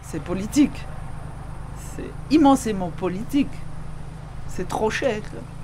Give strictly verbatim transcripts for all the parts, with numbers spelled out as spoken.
c'est politique. C'est immensément politique. C'est trop cher.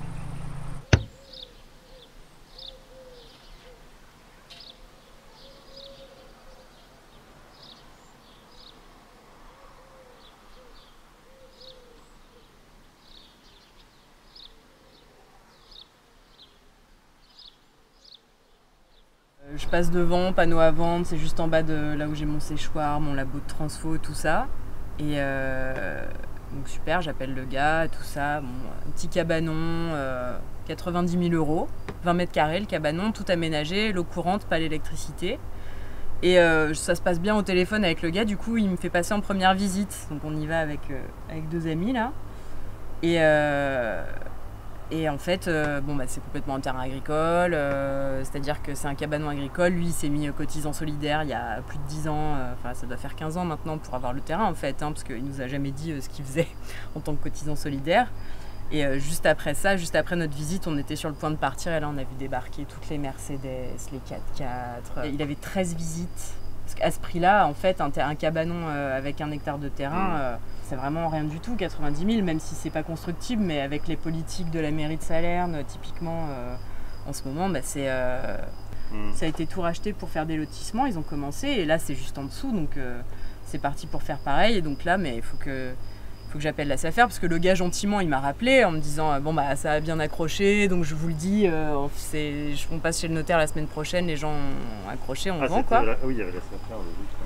Je passe devant, panneau à vendre, c'est juste en bas de là où j'ai mon séchoir, mon labo de transfo, tout ça. Et euh, donc super, j'appelle le gars, tout ça. Bon, un petit cabanon, euh, quatre-vingt-dix mille euros, vingt mètres carrés le cabanon, tout aménagé, l'eau courante, pas l'électricité. Et euh, ça se passe bien au téléphone avec le gars, du coup il me fait passer en première visite. Donc on y va avec, euh, avec deux amis là. Et... Euh, Et en fait, euh, bon, bah, c'est complètement un terrain agricole, euh, c'est-à-dire que c'est un cabanon agricole. Lui, il s'est mis cotisant solidaire il y a plus de dix ans, enfin euh, ça doit faire quinze ans maintenant pour avoir le terrain en fait, hein, parce qu'il nous a jamais dit euh, ce qu'il faisait en tant que cotisant solidaire. Et euh, juste après ça, juste après notre visite, on était sur le point de partir et là on a vu débarquer toutes les Mercedes, les quatre-quatre. Et il avait treize visites. Parce qu'à ce prix-là, en fait, un, un cabanon euh, avec un hectare de terrain, euh, c'est vraiment rien du tout, quatre-vingt-dix mille, même si c'est pas constructible, mais avec les politiques de la mairie de Salerne, typiquement, euh, en ce moment, bah, c'est, euh, mmh. ça a été tout racheté pour faire des lotissements, ils ont commencé, et là, c'est juste en dessous, donc euh, c'est parti pour faire pareil, et donc là, mais il faut que... faut que j'appelle la SAFER parce que le gars gentiment il m'a rappelé en me disant bon bah ça a bien accroché donc je vous le dis euh, c'est, on passe chez le notaire la semaine prochaine, les gens ont accroché, on ah, vend quoi. La, oui il y avait la SAFER.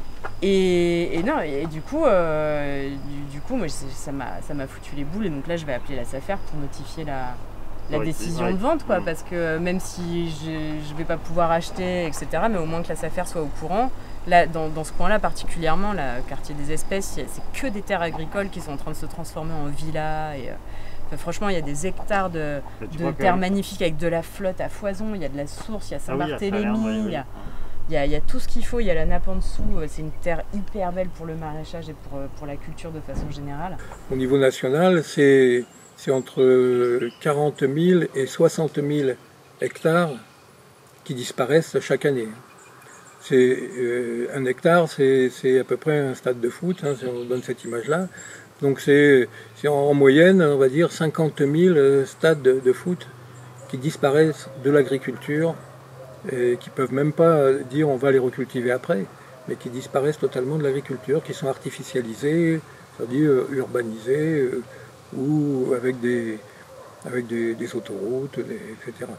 Et, et non et du coup euh, du, du coup moi ça m'a ça m'a foutu les boules et donc là je vais appeler la SAFER pour notifier la la ouais, décision ouais. de vente quoi mmh. parce que même si je je vais pas pouvoir acheter etc mais au moins que la SAFER soit au courant. Là, dans, dans ce coin-là particulièrement, le quartier des espèces, c'est que des terres agricoles qui sont en train de se transformer en villas. Et, euh, franchement, il y a des hectares de, de terres que... magnifiques avec de la flotte à foison. Il y a de la source, il y a Saint-Barthélemy, ah oui, il, y a, il, y a, il y a tout ce qu'il faut. Il y a la nappe en dessous. C'est une terre hyper belle pour le maraîchage et pour, pour la culture de façon générale. Au niveau national, c'est entre quarante mille et soixante mille hectares qui disparaissent chaque année. C'est, euh, un hectare, c'est à peu près un stade de foot, hein, si on donne cette image-là. Donc c'est en, en moyenne, on va dire, cinquante mille stades de, de foot qui disparaissent de l'agriculture et qui ne peuvent même pas dire on va les recultiver après, mais qui disparaissent totalement de l'agriculture, qui sont artificialisés, c'est-à-dire urbanisés, euh, ou avec des, avec des, des autoroutes, des, et cetera.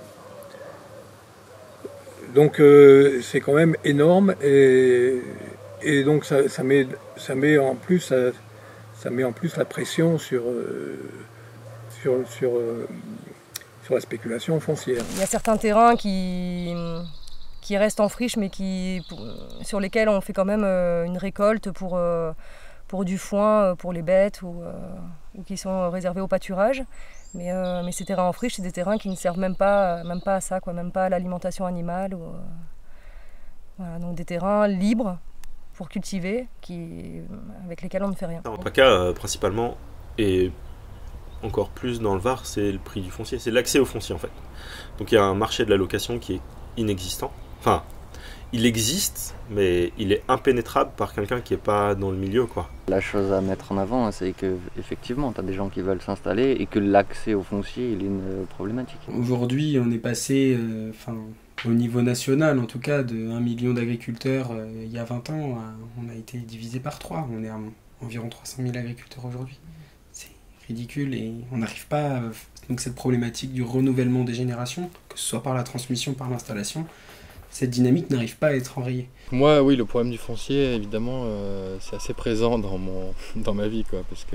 Donc euh, c'est quand même énorme et, et donc ça, ça, met, ça, met en plus, ça, ça met en plus la pression sur, euh, sur, sur, euh, sur la spéculation foncière. Il y a certains terrains qui, qui restent en friche mais qui, pour, sur lesquels on fait quand même euh, une récolte pour, euh, pour du foin pour les bêtes ou, euh, ou qui sont réservés au pâturage. Mais, euh, mais ces terrains en friche, c'est des terrains qui ne servent même pas, même pas à ça, quoi, même pas à l'alimentation animale. Ou, euh, voilà, donc des terrains libres pour cultiver, qui, avec lesquels on ne fait rien. En PACA, euh, principalement, et encore plus dans le Var, c'est le prix du foncier, c'est l'accès au foncier en fait. Donc il y a un marché de la location qui est inexistant. Enfin, il existe, mais il est impénétrable par quelqu'un qui n'est pas dans le milieu, quoi. La chose à mettre en avant, c'est que effectivement, tu as des gens qui veulent s'installer et que l'accès au foncier, il est une problématique. Aujourd'hui, on est passé, euh, enfin, au niveau national, en tout cas, de un million d'agriculteurs euh, il y a vingt ans, à, on a été divisé par trois. On est à environ trois cent mille agriculteurs aujourd'hui. C'est ridicule et on n'arrive pas à, donc cette problématique du renouvellement des générations, que ce soit par la transmission, par l'installation. Cette dynamique n'arrive pas à être enrayée. Moi, oui, le problème du foncier, évidemment, euh, c'est assez présent dans, mon, dans ma vie, quoi, parce que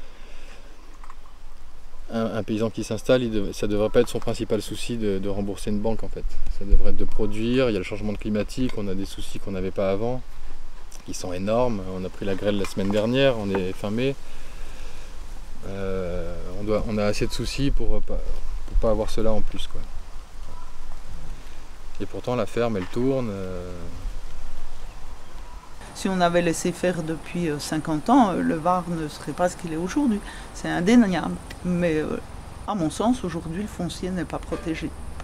un, un paysan qui s'installe, dev, ça ne devrait pas être son principal souci de, de rembourser une banque, en fait. Ça devrait être de produire, il y a le changement climatique, on a des soucis qu'on n'avait pas avant, qui sont énormes. On a pris la grêle la semaine dernière, on est fin mai. Euh, on, doit, on a assez de soucis pour ne pas, pour pas avoir cela en plus, quoi. Et pourtant la ferme elle tourne. Euh... Si on avait laissé faire depuis cinquante ans, le Var ne serait pas ce qu'il est aujourd'hui. C'est indéniable. Mais à mon sens, aujourd'hui, le foncier n'est pas protégé.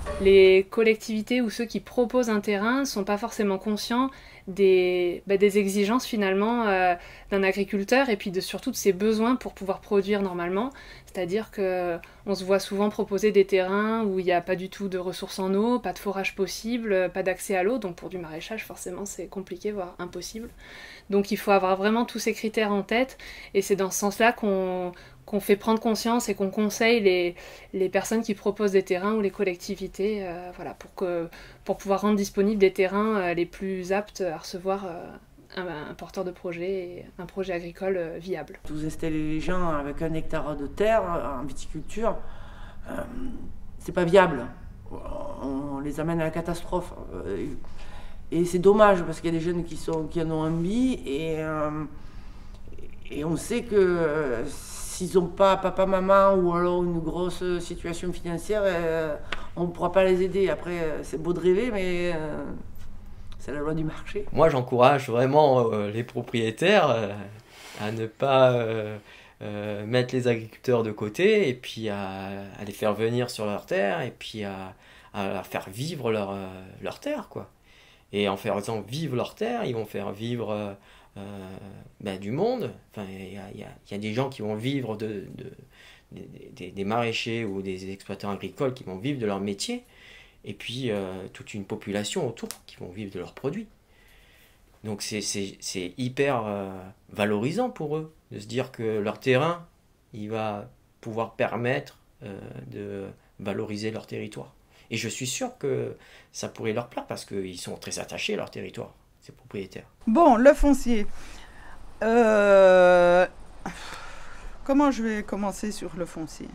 Les collectivités ou ceux qui proposent un terrain ne sont pas forcément conscients des, bah, des exigences finalement euh, d'un agriculteur et puis de, surtout de ses besoins pour pouvoir produire normalement. C'est-à-dire qu'on se voit souvent proposer des terrains où il n'y a pas du tout de ressources en eau, pas de forage possible, pas d'accès à l'eau, donc pour du maraîchage forcément c'est compliqué, voire impossible. Donc il faut avoir vraiment tous ces critères en tête et c'est dans ce sens-là qu'on qu'on fait prendre conscience et qu'on conseille les, les personnes qui proposent des terrains ou les collectivités euh, voilà, pour, que, pour pouvoir rendre disponibles des terrains euh, les plus aptes à recevoir euh, un, un porteur de projet et un projet agricole euh, viable. Vous installez les gens avec un hectare de terre en viticulture, euh, c'est pas viable. On les amène à la catastrophe. Et c'est dommage parce qu'il y a des jeunes qui, sont, qui en ont envie et, euh, et on sait que euh, s'ils n'ont pas papa, maman ou alors une grosse situation financière, euh, on ne pourra pas les aider. Après, euh, c'est beau de rêver, mais euh, c'est la loi du marché. Moi, j'encourage vraiment euh, les propriétaires euh, à ne pas euh, euh, mettre les agriculteurs de côté et puis à, à les faire venir sur leur terre et puis à, à faire vivre leur, euh, leur terre, quoi. Et en faisant vivre leur terre, ils vont faire vivre... Euh, Euh, ben, du monde. Enfin, il y a, y, a, y a des gens qui vont vivre de, de, de, de, des maraîchers ou des exploitants agricoles qui vont vivre de leur métier, et puis euh, toute une population autour qui vont vivre de leurs produits. Donc c'est, c'est, c'est hyper euh, valorisant pour eux de se dire que leur terrain, il va pouvoir permettre euh, de valoriser leur territoire. Et je suis sûr que ça pourrait leur plaire parce qu'ils sont très attachés à leur territoire, ces propriétaires. Bon, le foncier. Euh, comment je vais commencer sur le foncier?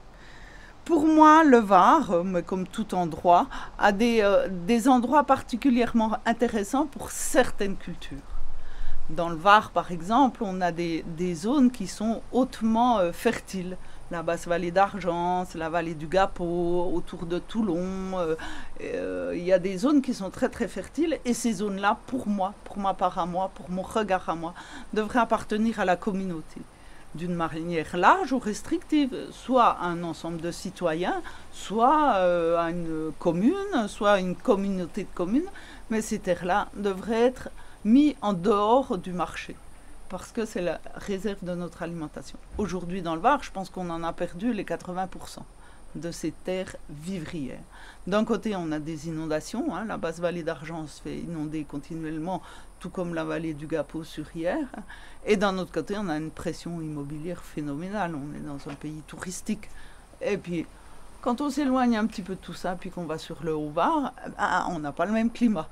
Pour moi, le Var, mais comme tout endroit, a des, euh, des endroits particulièrement intéressants pour certaines cultures. Dans le Var, par exemple, on a des, des zones qui sont hautement euh, fertiles. La basse vallée d'Argence, la vallée du Gapot, autour de Toulon. Euh, euh, il y a des zones qui sont très très fertiles et ces zones-là, pour moi, pour ma part à moi, pour mon regard à moi, devraient appartenir à la communauté. D'une manière large ou restrictive, soit à un ensemble de citoyens, soit euh, à une commune, soit à une communauté de communes, mais ces terres-là devraient être mises en dehors du marché. Parce que c'est la réserve de notre alimentation. Aujourd'hui, dans le Var, je pense qu'on en a perdu les quatre-vingts pour cent de ces terres vivrières. D'un côté, on a des inondations. Hein, la basse vallée d'Argence se fait inonder continuellement, tout comme la vallée du Gapot sur Hyères. Et d'un autre côté, on a une pression immobilière phénoménale. On est dans un pays touristique. Et puis, quand on s'éloigne un petit peu de tout ça, puis qu'on va sur le Haut-Var, ben, on n'a pas le même climat.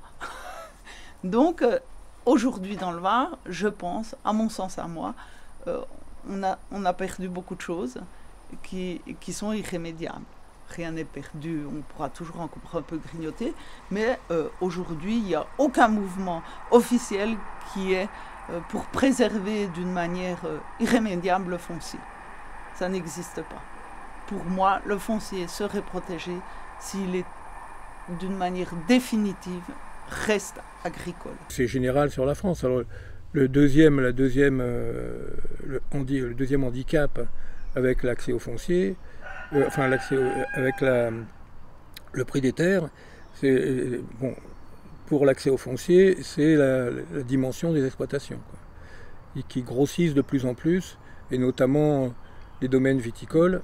Donc, aujourd'hui, dans le Var, je pense, à mon sens à moi, euh, on, a, on a perdu beaucoup de choses qui, qui sont irrémédiables. Rien n'est perdu, on pourra toujours encore un peu grignoter, mais euh, aujourd'hui, il n'y a aucun mouvement officiel qui est euh, pour préserver d'une manière euh, irrémédiable le foncier. Ça n'existe pas. Pour moi, le foncier serait protégé s'il est d'une manière définitive reste agricole. C'est général sur la France. Alors, le deuxième, la deuxième, euh, le, on dit, le deuxième handicap avec l'accès au foncier, euh, enfin l'accès au, avec la, le prix des terres, c'est bon pour l'accès au foncier, c'est la, la dimension des exploitations, quoi, et qui grossissent de plus en plus, et notamment les domaines viticoles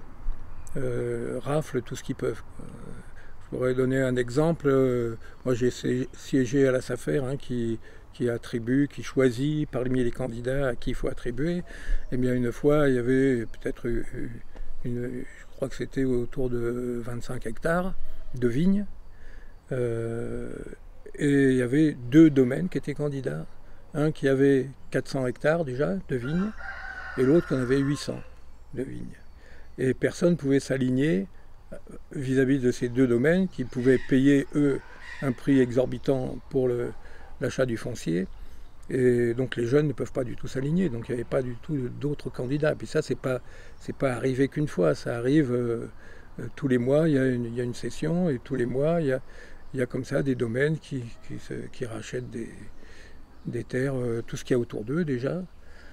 euh, raflent tout ce qu'ils peuvent, quoi. Je pourrais donner un exemple. Euh, moi, j'ai siégé à la SAFER, hein, qui, qui attribue, qui choisit parmi les candidats à qui il faut attribuer. Eh bien, une fois, il y avait peut-être une, une, je crois que c'était autour de vingt-cinq hectares de vignes. Euh, et il y avait deux domaines qui étaient candidats. Un qui avait quatre cents hectares déjà de vignes, et l'autre qui en avait huit cents de vignes. Et personne ne pouvait s'aligner vis-à-vis de ces deux domaines qui pouvaient payer, eux, un prix exorbitant pour le, l'achat du foncier. Et donc les jeunes ne peuvent pas du tout s'aligner. Donc il n'y avait pas du tout d'autres candidats. Puis ça, c'est pas, c'est pas arrivé qu'une fois. Ça arrive euh, euh, tous les mois, il y a une, il y a une session, et tous les mois, il y a, il y a comme ça des domaines qui, qui, se, qui rachètent des, des terres, euh, tout ce qu'il y a autour d'eux déjà.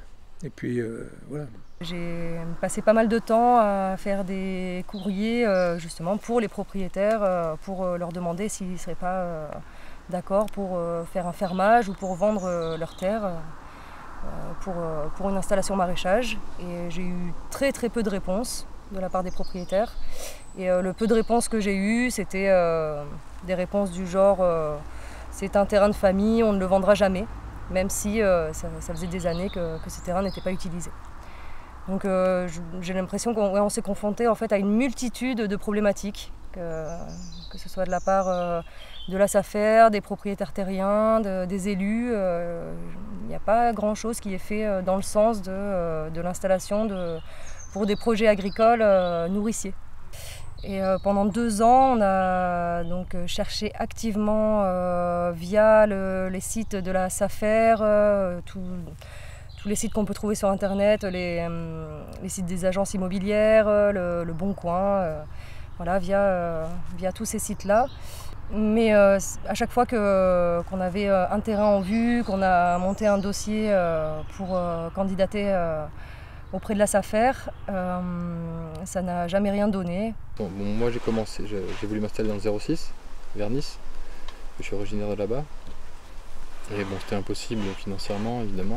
Et puis euh, voilà. J'ai passé pas mal de temps à faire des courriers euh, justement pour les propriétaires, euh, pour euh, leur demander s'ils ne seraient pas euh, d'accord pour euh, faire un fermage ou pour vendre euh, leurs terres euh, pour, euh, pour une installation maraîchage. Et j'ai eu très très peu de réponses de la part des propriétaires. Et euh, le peu de réponses que j'ai eues, c'était euh, des réponses du genre euh, c'est un terrain de famille, on ne le vendra jamais, même si euh, ça, ça faisait des années que, que ce terrain n'était pas utilisé. Donc euh, j'ai l'impression qu'on ouais, on s'est confronté en fait à une multitude de problématiques, que, que ce soit de la part euh, de la SAFER, des propriétaires terriens, de, des élus. Il euh, n'y a pas grand-chose qui est fait dans le sens de, euh, de l'installation de, pour des projets agricoles euh, nourriciers. Et euh, pendant deux ans, on a donc cherché activement euh, via le, les sites de la SAFER, euh, tout, tous les sites qu'on peut trouver sur internet, les, les sites des agences immobilières, le, le Bon Coin, euh, voilà, via, euh, via tous ces sites-là. Mais euh, à chaque fois que, qu'on avait un terrain en vue, qu'on a monté un dossier euh, pour euh, candidater euh, auprès de la SAFER, euh, ça n'a jamais rien donné. Bon, bon, moi j'ai commencé, j'ai, j'ai voulu m'installer dans le zéro six, vers Nice. Je suis originaire de là-bas. Et bon, c'était impossible financièrement, évidemment.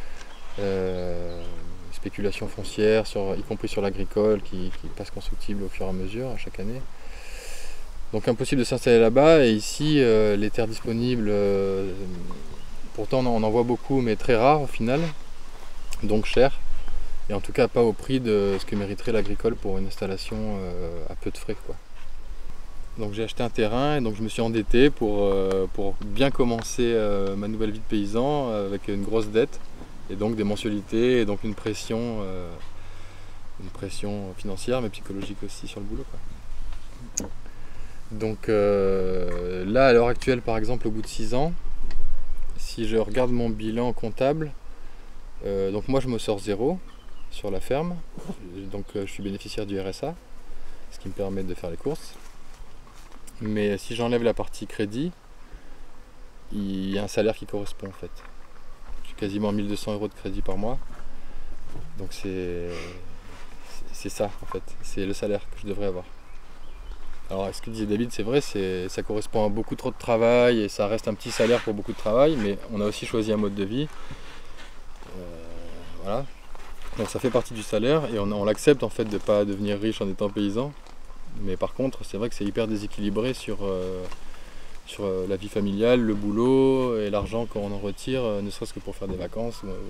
Euh, spéculation foncière, sur, y compris sur l'agricole, qui, qui passe constructible au fur et à mesure, à chaque année. Donc impossible de s'installer là-bas. Et ici, euh, les terres disponibles, euh, pourtant on en voit beaucoup, mais très rares au final, donc chères. Et en tout cas pas au prix de ce que mériterait l'agricole pour une installation euh, à peu de frais, quoi. Donc j'ai acheté un terrain et donc je me suis endetté pour, euh, pour bien commencer euh, ma nouvelle vie de paysan avec une grosse dette et donc des mensualités et donc une pression, euh, une pression financière mais psychologique aussi sur le boulot, quoi. Donc euh, là à l'heure actuelle par exemple au bout de six ans, si je regarde mon bilan comptable, euh, donc moi je me sors zéro sur la ferme, donc euh, je suis bénéficiaire du R S A, ce qui me permet de faire les courses. Mais si j'enlève la partie crédit, il y a un salaire qui correspond en fait. J'ai quasiment mille deux cents euros de crédit par mois, donc c'est c'est ça en fait, c'est le salaire que je devrais avoir. Alors ce que disait David, c'est vrai, c'est, ça correspond à beaucoup trop de travail et ça reste un petit salaire pour beaucoup de travail, mais on a aussi choisi un mode de vie. Euh, voilà. Donc ça fait partie du salaire et on, on l'accepte en fait de ne pas devenir riche en étant paysan. Mais par contre, c'est vrai que c'est hyper déséquilibré sur, euh, sur euh, la vie familiale, le boulot et l'argent qu'on en retire, euh, ne serait-ce que pour faire des vacances, euh,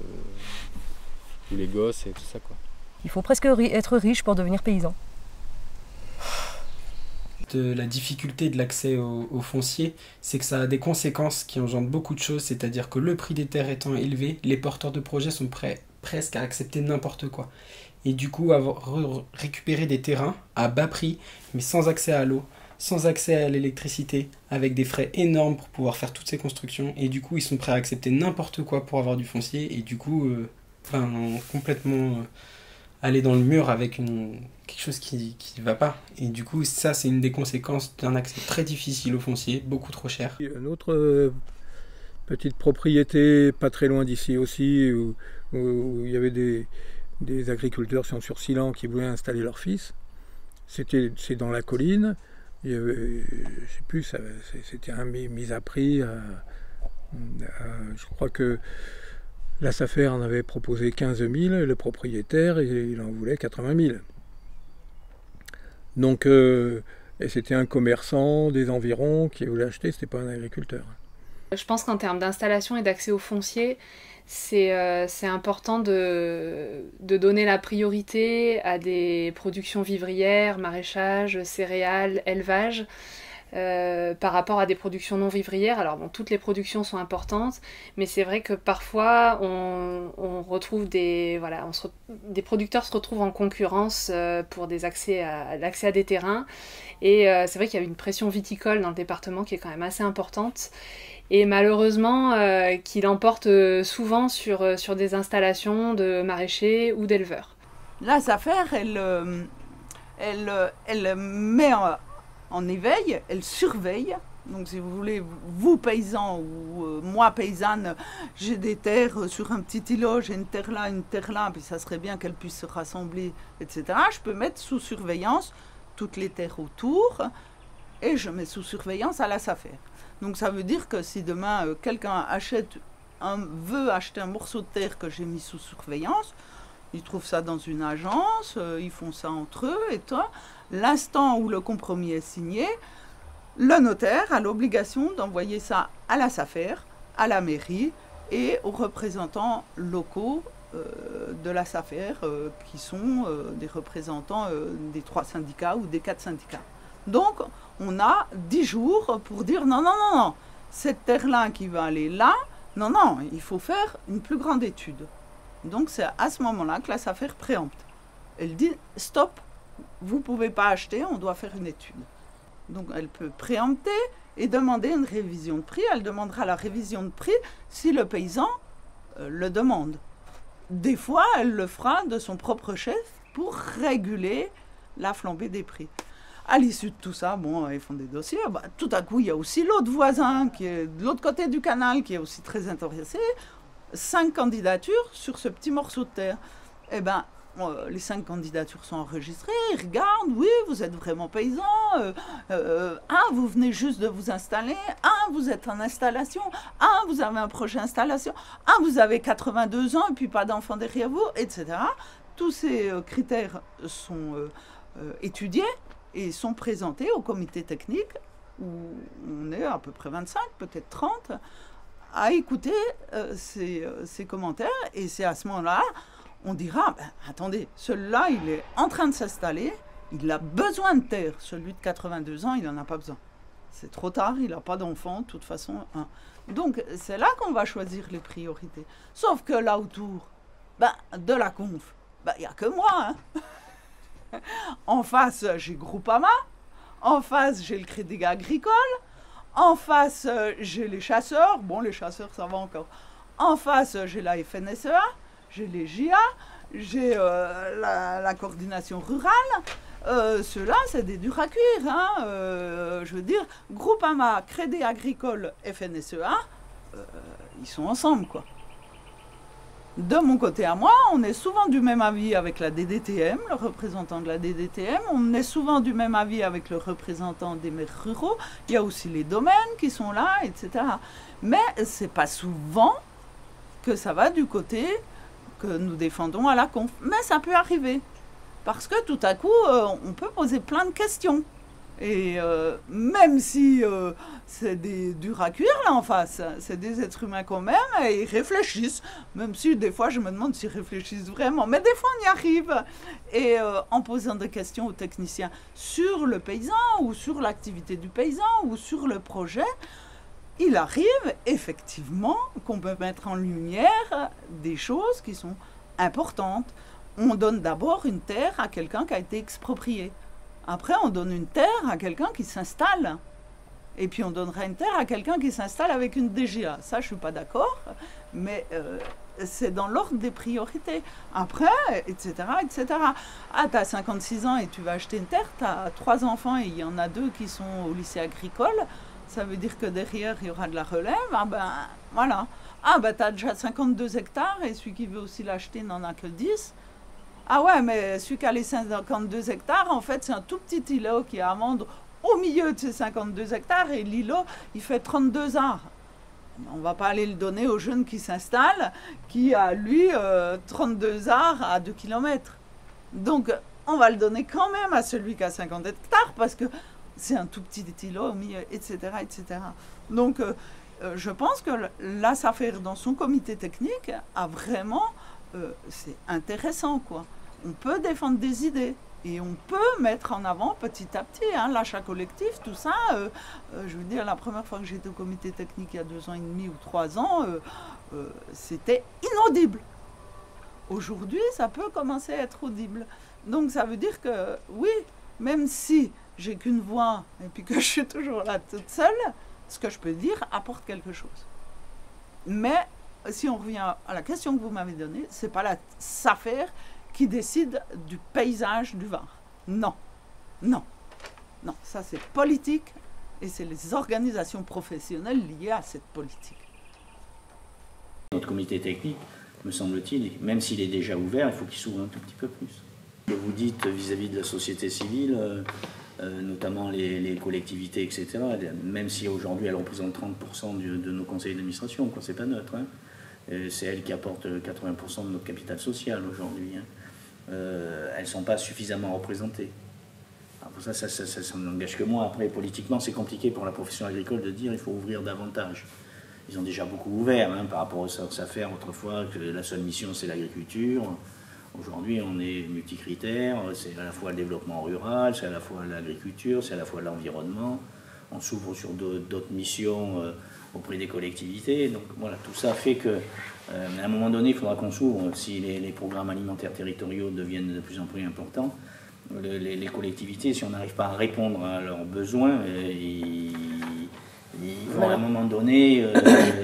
ou les gosses et tout ça, quoi. Il faut presque ri- être riche pour devenir paysan. De la difficulté de l'accès au, au foncier, c'est que ça a des conséquences qui engendrent beaucoup de choses, c'est-à-dire que le prix des terres étant élevé, les porteurs de projets sont prêts presque à accepter n'importe quoi. Et du coup, avoir re- récupéré des terrains à bas prix, mais sans accès à l'eau, sans accès à l'électricité, avec des frais énormes pour pouvoir faire toutes ces constructions, et du coup, ils sont prêts à accepter n'importe quoi pour avoir du foncier, et du coup, euh, enfin, complètement euh, aller dans le mur avec une, quelque chose qui ne va pas. Et du coup, ça, c'est une des conséquences d'un accès très difficile au foncier, beaucoup trop cher. Une autre euh, petite propriété, pas très loin d'ici aussi, où, où, où il y avait des, des agriculteurs sur Silan qui voulaient installer leur fils. C'était, c'est dans la colline. Il y avait, je sais plus, ça, c'était un mis à prix. À, à, je crois que la SAFER en avait proposé quinze mille, le propriétaire, il en voulait quatre-vingt mille. Donc, euh, et c'était un commerçant des environs qui voulait acheter, c'était pas un agriculteur. Je pense qu'en termes d'installation et d'accès au foncier, c'est, euh, c'est important de, de donner la priorité à des productions vivrières, maraîchage, céréales, élevage, euh, par rapport à des productions non vivrières. Alors bon, toutes les productions sont importantes, mais c'est vrai que parfois on, on retrouve des, voilà, on se, des producteurs se retrouvent en concurrence euh, pour des accès à, l'accès à des terrains. Et euh, c'est vrai qu'il y a une pression viticole dans le département qui est quand même assez importante. Et malheureusement, euh, qui l'emporte souvent sur, euh, sur des installations de maraîchers ou d'éleveurs. La SAFER, elle, euh, elle, elle met en, en éveil, elle surveille Donc si vous voulez, vous paysans ou euh, moi paysanne, j'ai des terres sur un petit îlot, j'ai une terre là, une terre là, puis ça serait bien qu'elles puissent se rassembler, et cetera. Je peux mettre sous surveillance toutes les terres autour et je mets sous surveillance à la SAFER. Donc ça veut dire que si demain euh, quelqu'un achète un, veut acheter un morceau de terre que j'ai mis sous surveillance, ils trouvent ça dans une agence, euh, ils font ça entre eux et toi. L'instant où le compromis est signé, le notaire a l'obligation d'envoyer ça à la SAFER, à la mairie et aux représentants locaux euh, de la SAFER, euh, qui sont euh, des représentants euh, des trois syndicats ou des quatre syndicats. Donc, on a dix jours pour dire non, non, non, non, cette terre-là qui va aller là, non, non, il faut faire une plus grande étude. Donc, c'est à ce moment-là que la SAFER préempte. Elle dit stop, vous ne pouvez pas acheter, on doit faire une étude. Donc, elle peut préempter et demander une révision de prix. Elle demandera la révision de prix si le paysan euh, le demande. Des fois, elle le fera de son propre chef pour réguler la flambée des prix. À l'issue de tout ça, bon, ils font des dossiers. Bah, tout à coup, il y a aussi l'autre voisin qui est de l'autre côté du canal qui est aussi très intéressé. Cinq candidatures sur ce petit morceau de terre. Eh bien, les cinq candidatures sont enregistrées, ils regardent, oui, vous êtes vraiment paysan, euh, euh, ah, vous venez juste de vous installer, ah, vous êtes en installation, ah, vous avez un projet installation, ah, vous avez quatre-vingt-deux ans et puis pas d'enfants derrière vous, et cetera. Tous ces euh, critères sont euh, euh, étudiés et sont présentés au comité technique, où on est à peu près vingt-cinq, peut-être trente, à écouter euh, ces, euh, ces commentaires, et c'est à ce moment-là on dira, ben, attendez, celui-là, il est en train de s'installer, il a besoin de terre. Celui de quatre-vingt-deux ans, il n'en a pas besoin. C'est trop tard, il n'a pas d'enfant, de toute façon. Hein. Donc, c'est là qu'on va choisir les priorités. Sauf que là autour, ben, de la conf, ben, il n'y a que moi. Hein. En face, j'ai Groupama. En face, j'ai le Crédit Agricole. En face, j'ai les chasseurs. Bon, les chasseurs, ça va encore. En face, j'ai la F N S E A. J'ai les J A, j'ai euh, la, la coordination rurale. Euh, Ceux-là, c'est des durs à cuire. Hein. Euh, je veux dire, Groupama, Crédit Agricole, F N S E A, euh, ils sont ensemble, quoi. De mon côté à moi, on est souvent du même avis avec la D D T M, le représentant de la D D T M. On est souvent du même avis avec le représentant des maires ruraux. Il y a aussi les domaines qui sont là, et cetera. Mais c'est pas souvent que ça va du côté que nous défendons à la conf. Mais ça peut arriver. Parce que tout à coup, euh, on peut poser plein de questions. Et euh, même si euh, c'est des durs à cuire là en face, c'est des êtres humains quand même, et ils réfléchissent. Même si des fois, je me demande s'ils réfléchissent vraiment. Mais des fois, on y arrive. Et euh, en posant des questions aux techniciens sur le paysan, ou sur l'activité du paysan, ou sur le projet, il arrive effectivement qu'on peut mettre en lumière des choses qui sont importantes. On donne d'abord une terre à quelqu'un qui a été exproprié. Après, on donne une terre à quelqu'un qui s'installe. Et puis, on donnera une terre à quelqu'un qui s'installe avec une D G A. Ça, je ne suis pas d'accord, mais euh, c'est dans l'ordre des priorités. Après, et cetera, et cetera. Ah, tu as cinquante-six ans et tu vas acheter une terre, tu as trois enfants et il y en a deux qui sont au lycée agricole. Ça veut dire que derrière, il y aura de la relève. Ah ben, voilà. Ah ben, tu as déjà cinquante-deux hectares et celui qui veut aussi l'acheter n'en a que dix. Ah ouais, mais celui qui a les cinquante-deux hectares, en fait, c'est un tout petit îlot qui est à vendre au milieu de ces cinquante-deux hectares et l'îlot, il fait trente-deux arts. On ne va pas aller le donner au jeune qui s'installe, qui a, lui, euh, trente-deux arts à deux kilomètres. Donc, on va le donner quand même à celui qui a cinquante hectares parce que c'est un tout petit îlot au milieu, et cetera, et cetera. Donc, euh, je pense que la SAFER, dans son comité technique, a vraiment... Euh, c'est intéressant, quoi. On peut défendre des idées et on peut mettre en avant petit à petit hein, l'achat collectif, tout ça. Euh, euh, je veux dire, la première fois que j'étais au comité technique il y a deux ans et demi ou trois ans, euh, euh, c'était inaudible. Aujourd'hui, ça peut commencer à être audible. Donc ça veut dire que oui, même si j'ai qu'une voix et puis que je suis toujours là toute seule, ce que je peux dire apporte quelque chose. Mais si on revient à la question que vous m'avez donnée, c'est pas la SAFER qui décide du paysage du Var. Non, non, non, ça c'est politique Et c'est les organisations professionnelles liées à cette politique. Notre comité technique, me semble-t-il, même s'il est déjà ouvert, il faut qu'il s'ouvre un tout petit peu plus. Vous dites vis-à-vis de la société civile, euh, euh, notamment les, les collectivités, et cetera, même si aujourd'hui elles représentent trente pour cent du, de nos conseils d'administration, quoi, c'est pas neutre. Hein. C'est elles qui apportent quatre-vingts pour cent de notre capital social aujourd'hui. Hein. Euh, elles ne sont pas suffisamment représentées. Alors pour ça, ça, ça, ça, ça n'engage que moi. Après, politiquement, c'est compliqué pour la profession agricole de dire qu'il faut ouvrir davantage. Ils ont déjà beaucoup ouvert hein, par rapport aux affaires autrefois, que la seule mission c'est l'agriculture. Aujourd'hui, on est multicritères, c'est à la fois le développement rural, c'est à la fois l'agriculture, c'est à la fois l'environnement. On s'ouvre sur d'autres missions euh, auprès des collectivités. Donc voilà, tout ça fait que, euh, à un moment donné, il faudra qu'on s'ouvre. Si les, les programmes alimentaires territoriaux deviennent de plus en plus importants, le, les, les collectivités, si on n'arrive pas à répondre à leurs besoins, euh, ils, ils vont à un moment donné euh,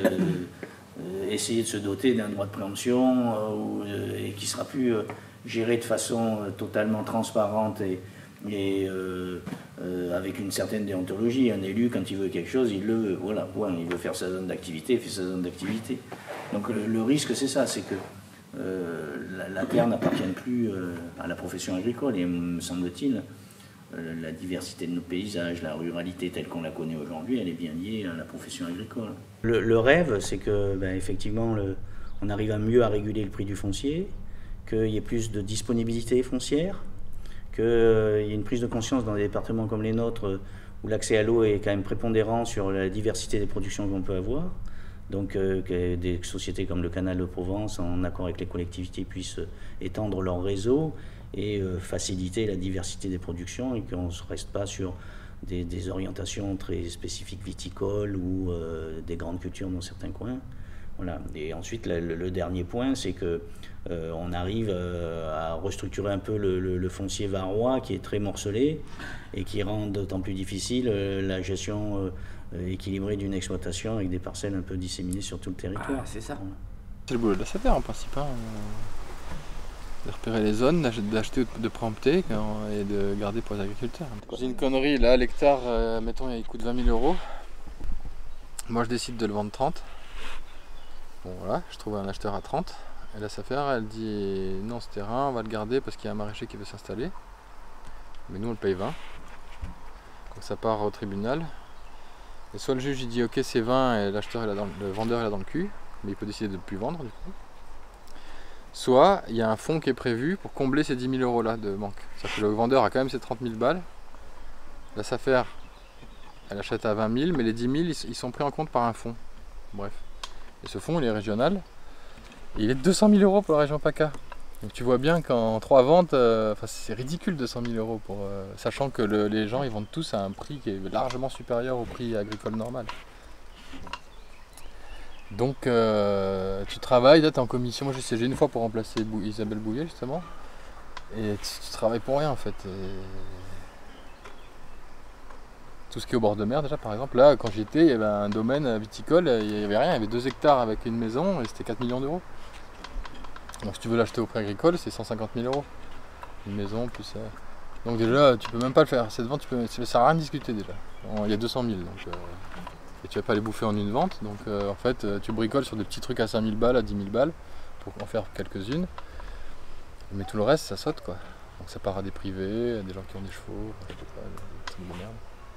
euh, essayer de se doter d'un droit de préemption euh, et qui sera plus euh, géré de façon euh, totalement transparente et, et euh, euh, avec une certaine déontologie. Un élu, quand il veut quelque chose, il le veut. Voilà, point. Il veut faire sa zone d'activité, il fait sa zone d'activité. Donc le, le risque, c'est ça, c'est que euh, la, la terre n'appartient plus euh, à la profession agricole. Et me semble-t-il, euh, la diversité de nos paysages, la ruralité telle qu'on la connaît aujourd'hui, elle est bien liée à la profession agricole. Le, le rêve, c'est que, ben, effectivement, le, on arrive à mieux à réguler le prix du foncier, qu'il y ait plus de disponibilité foncière, qu'il y ait une prise de conscience dans des départements comme les nôtres où l'accès à l'eau est quand même prépondérant sur la diversité des productions qu'on peut avoir. Donc euh, que des sociétés comme le Canal de Provence, en accord avec les collectivités, puissent étendre leur réseau et euh, faciliter la diversité des productions et qu'on ne reste pas sur des, des orientations très spécifiques viticoles ou euh, des grandes cultures dans certains coins. Voilà. Et ensuite, le, le dernier point, c'est que euh, on arrive euh, à restructurer un peu le, le, le foncier varois qui est très morcelé et qui rend d'autant plus difficile euh, la gestion euh, équilibrée d'une exploitation avec des parcelles un peu disséminées sur tout le territoire. Ah, c'est ça. Voilà. C'est le boulot de la S A F E R en principe, hein. De repérer les zones, d'acheter ou de préempter et de garder pour les agriculteurs. J'ai une connerie, là, l'hectare, euh, mettons, il coûte vingt mille euros. Moi, je décide de le vendre trente. Bon voilà, je trouve un acheteur à trente. Et la S A F E R, elle dit non, ce terrain, on va le garder parce qu'il y a un maraîcher qui veut s'installer. Mais nous, on le paye vingt. Donc ça part au tribunal. Et soit le juge il dit ok, c'est vingt et l'acheteur, le vendeur est là dans le cul, mais il peut décider de ne plus vendre du coup. Soit il y a un fonds qui est prévu pour combler ces dix mille euros là de manque. C'est-à-dire que le vendeur a quand même ses trente mille balles. La S A F E R, elle achète à vingt mille, mais les dix mille ils sont pris en compte par un fonds. Bref. Et ce fonds il est régional. Et il est de deux cent mille euros pour la région PACA. Donc tu vois bien qu'en trois ventes, euh, c'est ridicule deux cent mille euros, pour, euh, sachant que le, les gens ils vendent tous à un prix qui est largement supérieur au prix agricole normal. Donc euh, tu travailles, là tu es en commission, moi je sais, j'ai une fois pour remplacer Bou Isabelle Bouillet justement, et tu, tu travailles pour rien en fait. Et... tout ce qui est au bord de mer déjà par exemple, là quand j'y étais il y avait un domaine viticole, il n'y avait rien, il y avait deux hectares avec une maison et c'était quatre millions d'euros. Donc si tu veux l'acheter au prix agricole c'est cent cinquante mille euros, une maison plus... Euh... donc déjà tu peux même pas le faire, cette vente tu peux... ça sert à rien de discuter déjà, il y a deux cent mille donc... Euh... et tu vas pas les bouffer en une vente, donc euh, en fait tu bricoles sur des petits trucs à cinq mille balles, à dix mille balles pour en faire quelques-unes, mais tout le reste ça saute quoi. Donc ça part à des privés, à des gens qui ont des chevaux, je sais pas, des trucs de merde.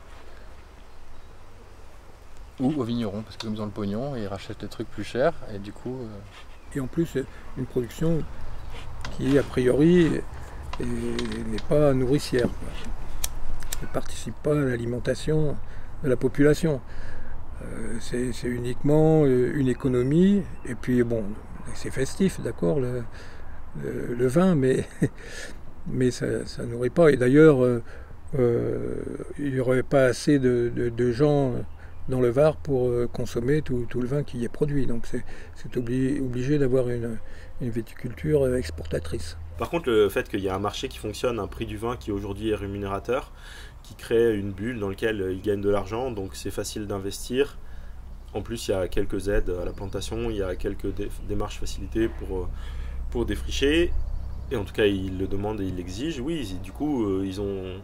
Ou aux vignerons, parce qu'ils ont le pognon et ils rachètent les trucs plus chers et du coup... Euh... Et en plus une production qui a priori n'est pas nourricière, quoi. Ne participe pas à l'alimentation de la population. Euh, c'est uniquement une économie, et puis bon, c'est festif, d'accord, le, le, le vin, mais, mais ça ne nourrit pas. Et d'ailleurs, euh, euh, il n'y aurait pas assez de, de, de gens dans le Var pour consommer tout, tout le vin qui y est produit. Donc c'est obligé, obligé d'avoir une, une viticulture exportatrice. Par contre, le fait qu'il y a un marché qui fonctionne, un prix du vin qui aujourd'hui est rémunérateur, qui crée une bulle dans laquelle ils gagnent de l'argent, donc c'est facile d'investir. En plus, il y a quelques aides à la plantation, il y a quelques dé démarches facilitées pour, pour défricher. Et en tout cas, ils le demandent et ils l'exigent. Oui, du coup, ils ont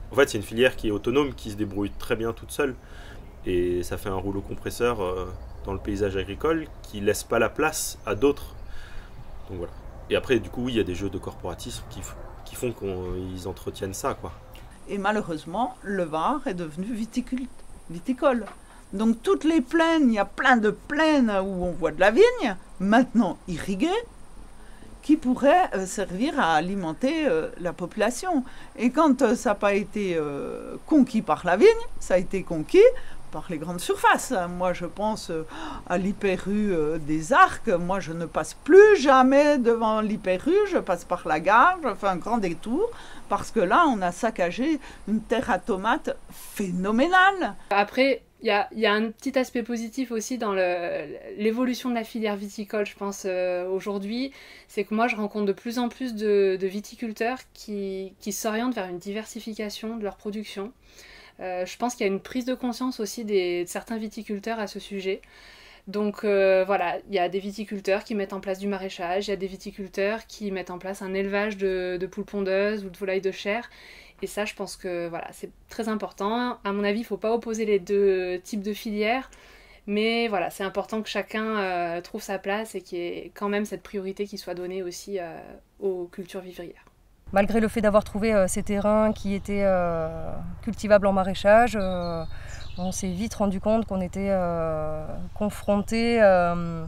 En fait, c'est une filière qui est autonome, qui se débrouille très bien toute seule. Et ça fait un rouleau compresseur euh, dans le paysage agricole qui laisse pas la place à d'autres. Donc voilà. Et après, du coup, oui, il y a des jeux de corporatisme qui, qui font qu'ils entretiennent ça, quoi. Et malheureusement, le Var est devenu viticule, viticole. Donc toutes les plaines, il y a plein de plaines où on voit de la vigne, maintenant irriguée, qui pourraient euh, servir à alimenter euh, la population. Et quand euh, ça n'a pas été euh, conquis par la vigne, ça a été conquis par les grandes surfaces. Moi, je pense euh, à l'hyper-rue euh, des Arcs. Moi, je ne passe plus jamais devant l'hyper-rue. Je passe par la gare, je fais un grand détour, parce que là, on a saccagé une terre à tomates phénoménale. Après, il y a, y a un petit aspect positif aussi dans le, l'évolution de la filière viticole, je pense, euh, aujourd'hui. C'est que moi, je rencontre de plus en plus de, de viticulteurs qui, qui s'orientent vers une diversification de leur production. Euh, je pense qu'il y a une prise de conscience aussi des, de certains viticulteurs à ce sujet. Donc euh, voilà, il y a des viticulteurs qui mettent en place du maraîchage, il y a des viticulteurs qui mettent en place un élevage de, de poules pondeuses ou de volailles de chair. Et ça, je pense que voilà, c'est très important. À mon avis, il ne faut pas opposer les deux types de filières. Mais voilà, c'est important que chacun euh, trouve sa place et qu'il y ait quand même cette priorité qui soit donnée aussi euh, aux cultures vivrières. Malgré le fait d'avoir trouvé euh, ces terrains qui étaient euh, cultivables en maraîchage, euh, on s'est vite rendu compte qu'on était euh, confronté euh,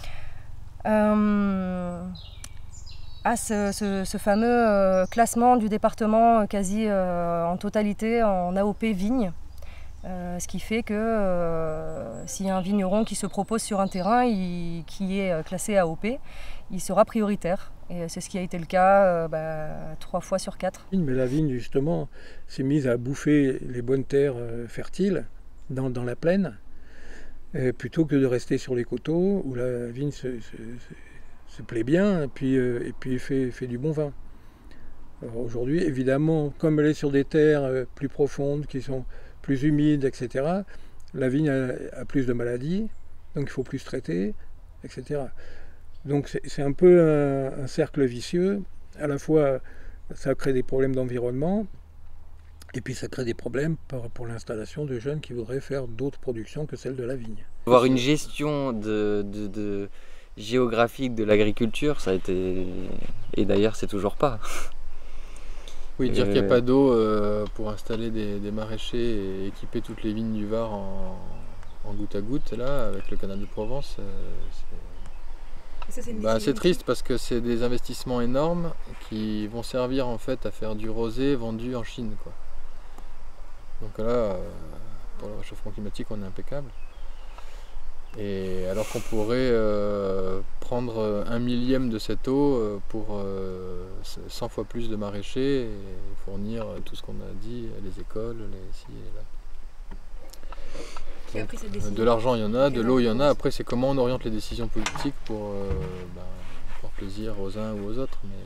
euh, à ce, ce, ce fameux euh, classement du département quasi euh, en totalité en A O P vigne. Euh, ce qui fait que euh, s'il y a un vigneron qui se propose sur un terrain il, qui est classé A O P, il sera prioritaire. Et c'est ce qui a été le cas euh, bah, trois fois sur quatre. Mais la vigne, justement, s'est mise à bouffer les bonnes terres euh, fertiles dans, dans la plaine, euh, plutôt que de rester sur les coteaux où la vigne se, se, se, se plaît bien et puis, euh, et puis fait, fait du bon vin. Alors aujourd'hui, évidemment, comme elle est sur des terres euh, plus profondes, qui sont plus humides, et cetera, la vigne a, a plus de maladies, donc il faut plus traiter, et cetera. Donc c'est, c'est un peu un, un cercle vicieux. À la fois, ça crée des problèmes d'environnement, et puis ça crée des problèmes pour, pour l'installation de jeunes qui voudraient faire d'autres productions que celle de la vigne. Avoir une gestion de, de, de géographique de l'agriculture, ça a été... Et d'ailleurs, c'est toujours pas. Oui, dire euh... qu'il n'y a pas d'eau euh, pour installer des, des maraîchers et équiper toutes les vignes du Var en, en goutte à goutte, là, avec le canal de Provence, euh, c'est... Ça, c'est, bah, c'est triste parce que c'est des investissements énormes qui vont servir en fait à faire du rosé vendu en Chine, quoi. Donc là, pour le réchauffement climatique, on est impeccable. Et alors qu'on pourrait euh, prendre un millième de cette eau pour euh, cent fois plus de maraîchers et fournir tout ce qu'on a dit, les écoles, les ci et là. Donc, de l'argent il y en a, de l'eau il y en a, après c'est comment on oriente les décisions politiques pour euh, bah, faire plaisir aux uns ou aux autres. Mais,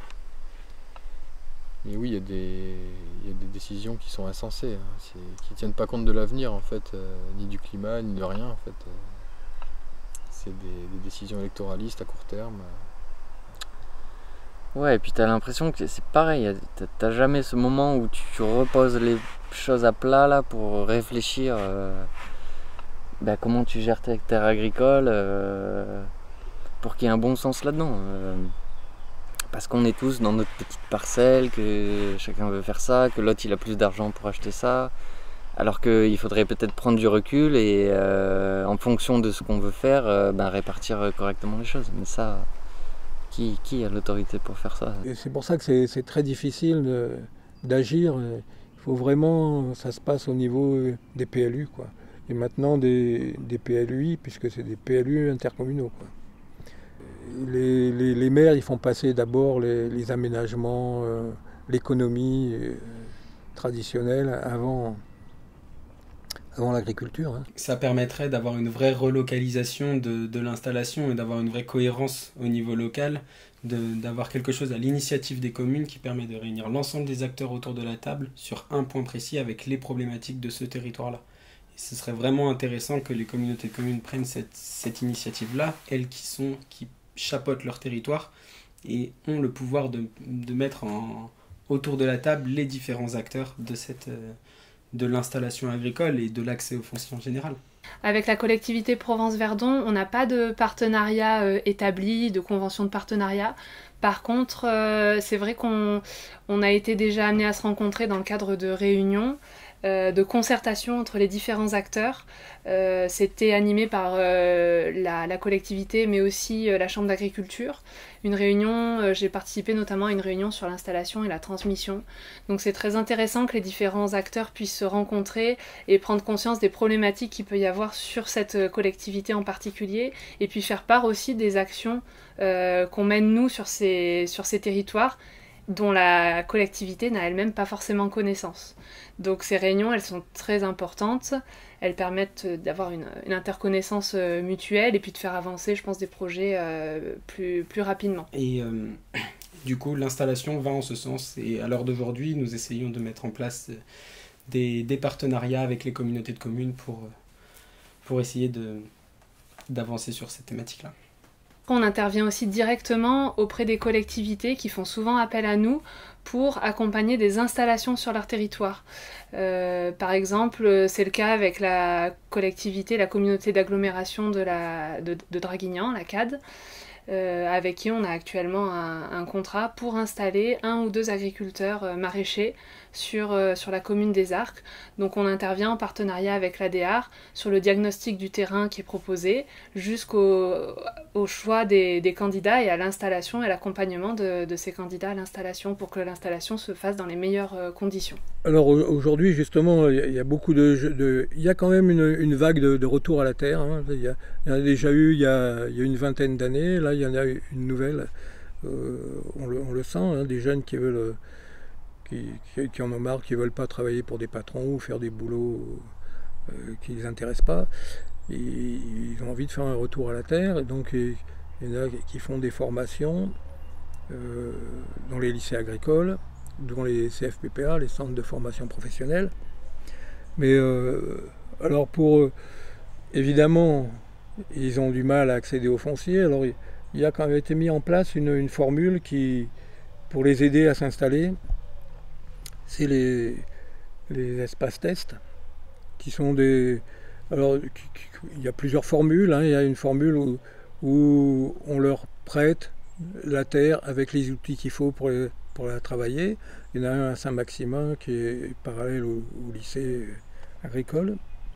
mais oui, il y, a des, il y a des décisions qui sont insensées, hein, c'est, qui ne tiennent pas compte de l'avenir en fait, euh, ni du climat, ni de rien en fait. C'est des, des décisions électoralistes à court terme. Ouais, et puis t'as l'impression que c'est pareil, t'as, t'as jamais ce moment où tu reposes les choses à plat là pour réfléchir euh, bah, comment tu gères tes terres agricoles euh, pour qu'il y ait un bon sens là-dedans. Euh, parce qu'on est tous dans notre petite parcelle, que chacun veut faire ça, que l'autre il a plus d'argent pour acheter ça, alors qu'il faudrait peut-être prendre du recul et euh, en fonction de ce qu'on veut faire, euh, bah, répartir correctement les choses. Mais ça... Qui, qui a l'autorité pour faire ça? Et c'est pour ça que c'est, c'est très difficile de, d'agir. Il faut vraiment, ça se passe au niveau des P L U, quoi. Et maintenant des, des P L U I, puisque c'est des P L U intercommunaux, quoi. Les, les, les maires, ils font passer d'abord les, les aménagements, euh, l'économie euh, traditionnelle avant, avant l'agriculture. Hein. Ça permettrait d'avoir une vraie relocalisation de, de l'installation et d'avoir une vraie cohérence au niveau local, de, d'avoir quelque chose à l'initiative des communes qui permet de réunir l'ensemble des acteurs autour de la table sur un point précis avec les problématiques de ce territoire-là. Et ce serait vraiment intéressant que les communautés de communes prennent cette, cette initiative-là, elles qui, sont, qui chapeautent leur territoire et ont le pouvoir de, de mettre en, autour de la table les différents acteurs de, cette, euh, de l'installation agricole et de l'accès au foncier en général. Avec la collectivité Provence-Verdon, on n'a pas de partenariat euh, établi, de convention de partenariat. Par contre, euh, c'est vrai qu'on on a été déjà amené à se rencontrer dans le cadre de réunions, euh, de concertation entre les différents acteurs. Euh, c'était animé par euh, la, la collectivité, mais aussi euh, la Chambre d'agriculture. Une réunion, euh, j'ai participé notamment à une réunion sur l'installation et la transmission. Donc c'est très intéressant que les différents acteurs puissent se rencontrer et prendre conscience des problématiques qu'il peut y avoir sur cette collectivité en particulier, et puis faire part aussi des actions euh, qu'on mène nous sur ces, sur ces territoires, dont la collectivité n'a elle-même pas forcément connaissance. Donc ces réunions, elles sont très importantes, elles permettent d'avoir une, une interconnaissance mutuelle et puis de faire avancer, je pense, des projets euh, plus, plus rapidement. Et euh, du coup, l'installation va en ce sens, et à l'heure d'aujourd'hui, nous essayons de mettre en place des, des partenariats avec les communautés de communes pour, pour essayer de, d'avancer sur cette thématique-là. On intervient aussi directement auprès des collectivités qui font souvent appel à nous pour accompagner des installations sur leur territoire. Euh, par exemple, c'est le cas avec la collectivité, la communauté d'agglomération de, la, de, de Draguignan, la C A D, euh, avec qui on a actuellement un, un contrat pour installer un ou deux agriculteurs euh, maraîchers sur, euh, sur la commune des Arcs. Donc on intervient en partenariat avec l'A D A R sur le diagnostic du terrain qui est proposé, jusqu'au au choix des, des candidats et à l'installation et l'accompagnement de, de ces candidats à l'installation pour que l'installation se fasse dans les meilleures euh, conditions. Alors aujourd'hui justement il y a beaucoup de, de il y a quand même une, une vague de, de retour à la terre, hein. il, y a, il y en a déjà eu il y a, il y a une vingtaine d'années, là il y en a eu une nouvelle, euh, on, le, on le sent, hein, des jeunes qui veulent Qui, qui, qui en ont marre, qui ne veulent pas travailler pour des patrons ou faire des boulots euh, qui ne les intéressent pas. Et, ils ont envie de faire un retour à la terre, et donc il y en a qui font des formations euh, dans les lycées agricoles, dans les C F P P A, les centres de formation professionnelle. Mais euh, alors pour eux, évidemment, ils ont du mal à accéder au foncier. Alors il, il y a quand même été mis en place une, une formule qui, pour les aider à s'installer, c'est les, les espaces tests, qui sont des... Alors, il y a plusieurs formules, hein. Il y a une formule où, où on leur prête la terre avec les outils qu'il faut pour, les, pour la travailler. Il y en a un à Saint-Maximin qui est parallèle au, au lycée agricole.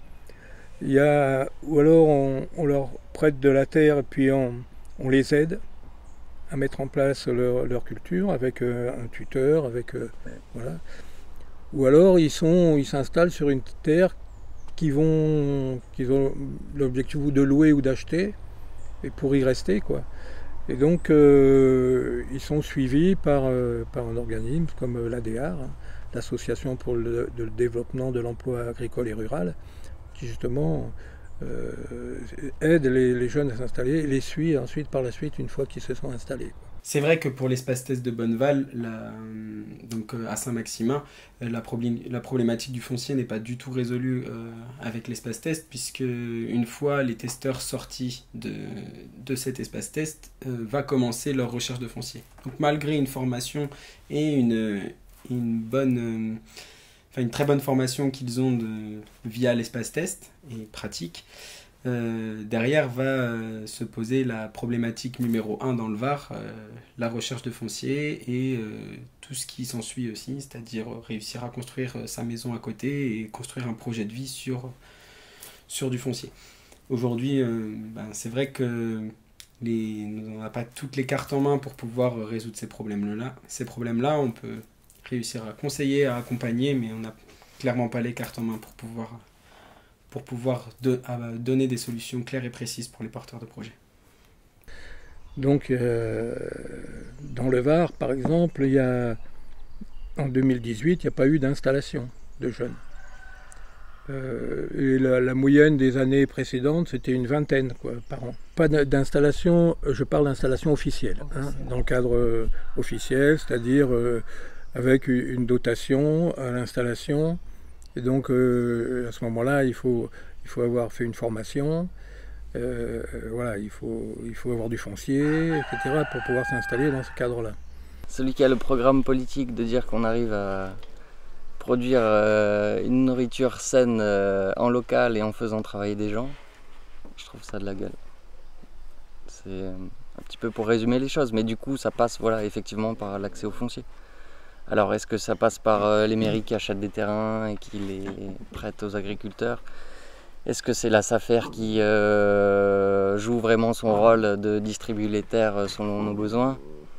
Il y a, ou alors on, on leur prête de la terre et puis on, on les aide à mettre en place leur, leur culture avec euh, un tuteur, avec euh, voilà. Ou alors ils sont, ils s'installent sur une terre qu'ils vont, qu'ils ont l'objectif de louer ou d'acheter, et pour y rester quoi. Et donc euh, ils sont suivis par euh, par un organisme comme l'A D A R, hein, l'Association pour le, le développement de l'emploi agricole et rural, qui justement Euh, aide les, les jeunes à s'installer et les suit ensuite par la suite une fois qu'ils se sont installés. C'est vrai que pour l'espace test de Bonneval, la, donc à Saint-Maximin, la, problé- la problématique du foncier n'est pas du tout résolue euh, avec l'espace test, puisque une fois les testeurs sortis de, de cet espace test, euh, va commencer leur recherche de foncier. Donc malgré une formation et une, une bonne... Euh, Enfin, une très bonne formation qu'ils ont de, via l'espace test et pratique, euh, derrière va euh, se poser la problématique numéro un dans le Var, euh, la recherche de foncier et euh, tout ce qui s'ensuit aussi, c'est-à-dire réussir à construire sa maison à côté et construire un projet de vie sur, sur du foncier. Aujourd'hui, euh, ben, c'est vrai que les, on n'a pas toutes les cartes en main pour pouvoir résoudre ces problèmes-là. Ces problèmes-là, on peut réussir à conseiller, à accompagner, mais on n'a clairement pas les cartes en main pour pouvoir, pour pouvoir de, donner des solutions claires et précises pour les porteurs de projets. Donc, euh, dans le Var, par exemple, il y a, en deux mille dix-huit, il n'y a pas eu d'installation de jeunes. Euh, et la, la moyenne des années précédentes, c'était une vingtaine quoi, par an. Pas d'installation, je parle d'installation officielle, hein, dans le cadre euh, officiel, c'est-à-dire euh, avec une dotation à l'installation. Et donc, euh, à ce moment-là, il faut, il faut avoir fait une formation. Euh, voilà, il faut, il faut avoir du foncier, et cetera, pour pouvoir s'installer dans ce cadre-là. celui qui a le programme politique de dire qu'on arrive à produire euh, une nourriture saine euh, en local et en faisant travailler des gens, je trouve ça de la gueule. C'est un petit peu pour résumer les choses, mais du coup ça passe voilà, effectivement par l'accès au foncier. Alors est-ce que ça passe par euh, les mairies qui achètent des terrains et qui les prêtent aux agriculteurs? Est-ce que c'est la SAFER qui euh, joue vraiment son rôle de distribuer les terres selon nos besoins?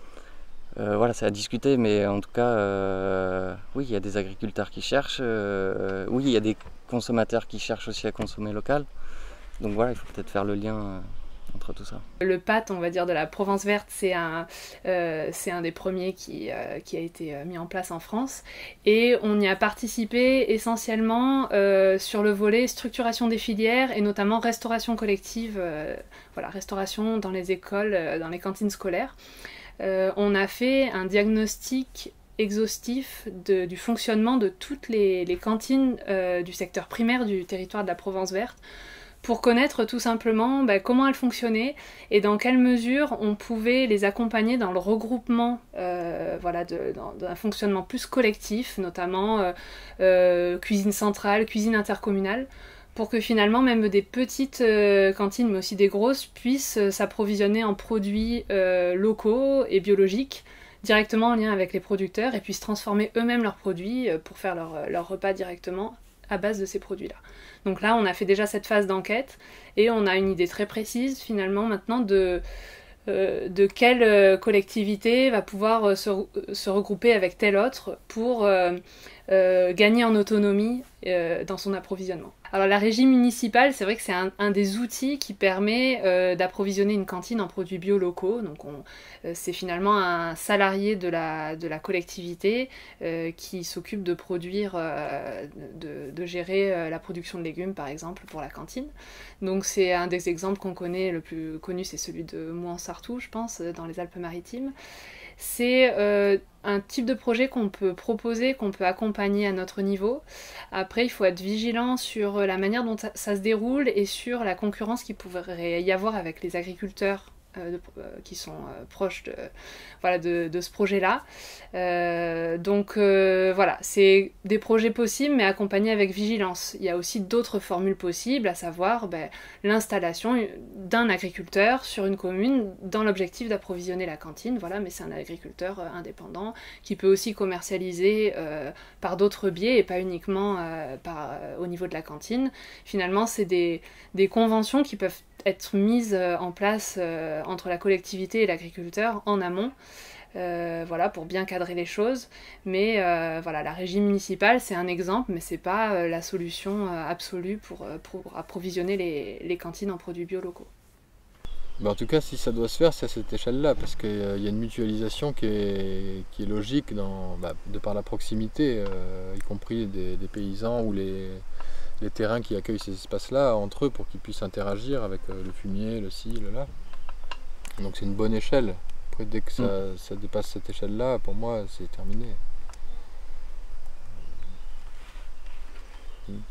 euh, Voilà, c'est à discuter, mais en tout cas, euh, oui, il y a des agriculteurs qui cherchent, euh, oui, il y a des consommateurs qui cherchent aussi à consommer local. Donc voilà, il faut peut-être faire le lien euh, entre tout ça. Le P A T, on va dire, de la Provence verte, c'est un, euh, c'est un des premiers qui, euh, qui a été mis en place en France. Et on y a participé essentiellement euh, sur le volet structuration des filières et notamment restauration collective, euh, voilà, restauration dans les écoles, euh, dans les cantines scolaires. Euh, on a fait un diagnostic exhaustif de, du fonctionnement de toutes les, les cantines euh, du secteur primaire du territoire de la Provence verte, pour connaître tout simplement bah, comment elles fonctionnaient et dans quelle mesure on pouvait les accompagner dans le regroupement euh, voilà, d'un fonctionnement plus collectif, notamment euh, euh, cuisine centrale, cuisine intercommunale, pour que finalement même des petites euh, cantines, mais aussi des grosses, puissent euh, s'approvisionner en produits euh, locaux et biologiques, directement en lien avec les producteurs, et puissent transformer eux-mêmes leurs produits euh, pour faire leur, leur repas directement à base de ces produits-là. Donc là, on a fait déjà cette phase d'enquête et on a une idée très précise finalement maintenant de, euh, de quelle euh, collectivité va pouvoir euh, se, se regrouper avec telle autre pour euh, euh, gagner en autonomie euh, dans son approvisionnement. Alors la régie municipale, c'est vrai que c'est un, un des outils qui permet euh, d'approvisionner une cantine en produits bio locaux. Donc on, euh, c'est finalement un salarié de la, de la collectivité euh, qui s'occupe de produire, euh, de, de gérer euh, la production de légumes par exemple pour la cantine. Donc c'est un des exemples qu'on connaît, le plus connu c'est celui de Mouans-Sartoux, je pense, dans les Alpes-Maritimes. C'est euh, un type de projet qu'on peut proposer, qu'on peut accompagner à notre niveau. Après, il faut être vigilant sur la manière dont ça se déroule et sur la concurrence qu'il pourrait y avoir avec les agriculteurs euh, de, euh, qui sont euh, proches de, voilà, de, de ce projet-là. Euh, donc euh, voilà, c'est des projets possibles mais accompagnés avec vigilance. Il y a aussi d'autres formules possibles, à savoir ben, l'installation d'un agriculteur sur une commune dans l'objectif d'approvisionner la cantine, voilà, mais c'est un agriculteur euh, indépendant qui peut aussi commercialiser euh, par d'autres biais et pas uniquement euh, par, euh, au niveau de la cantine. Finalement, c'est des, des conventions qui peuvent être mises en place euh, entre la collectivité et l'agriculteur en amont. Euh, voilà, pour bien cadrer les choses, mais euh, voilà, la régie municipale c'est un exemple, mais c'est pas euh, la solution euh, absolue pour, pour approvisionner les, les cantines en produits bio locaux. Ben en tout cas, si ça doit se faire, c'est à cette échelle-là, parce qu'il euh, y a une mutualisation qui est, qui est logique dans, bah, de par la proximité, euh, y compris des, des paysans ou les, les terrains qui accueillent ces espaces-là entre eux pour qu'ils puissent interagir avec euh, le fumier, le ci, le là. Donc c'est une bonne échelle. Après, dès que ça, mmh. ça dépasse cette échelle-là, pour moi, c'est terminé. Mmh.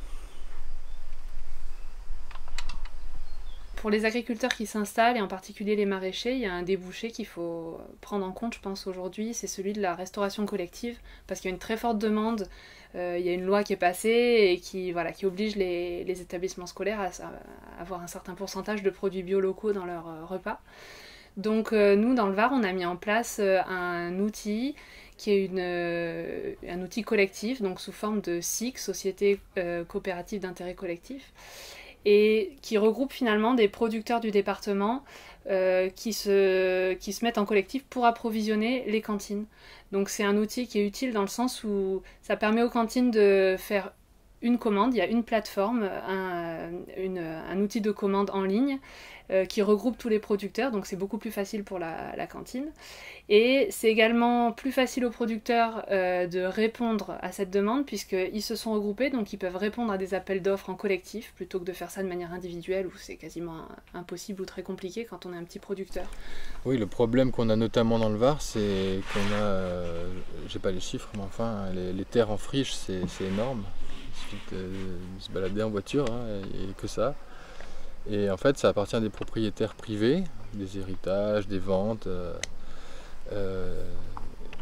Pour les agriculteurs qui s'installent, et en particulier les maraîchers, il y a un débouché qu'il faut prendre en compte, je pense, aujourd'hui, c'est celui de la restauration collective, parce qu'il y a une très forte demande. Euh, il y a une loi qui est passée et qui, voilà, qui oblige les, les établissements scolaires à, à avoir un certain pourcentage de produits bio locaux dans leurs euh, repas. Donc euh, nous, dans le Var, on a mis en place euh, un outil qui est une, euh, un outil collectif, donc sous forme de S I C, Société euh, coopérative d'intérêt collectif, et qui regroupe finalement des producteurs du département euh, qui, se, qui se mettent en collectif pour approvisionner les cantines. Donc c'est un outil qui est utile dans le sens où ça permet aux cantines de faire une commande, il y a une plateforme, un, une, un outil de commande en ligne euh, qui regroupe tous les producteurs, donc c'est beaucoup plus facile pour la, la cantine. Et c'est également plus facile aux producteurs euh, de répondre à cette demande puisqu'ils se sont regroupés, donc ils peuvent répondre à des appels d'offres en collectif plutôt que de faire ça de manière individuelle où c'est quasiment impossible ou très compliqué quand on est un petit producteur. Oui, le problème qu'on a notamment dans le Var, c'est qu'on a, euh, j'ai pas les chiffres, mais enfin, les, les terres en friche, c'est énorme. Il suffit de, de se balader en voiture, hein, et, et que ça. Et en fait, ça appartient à des propriétaires privés, des héritages, des ventes. Euh, euh,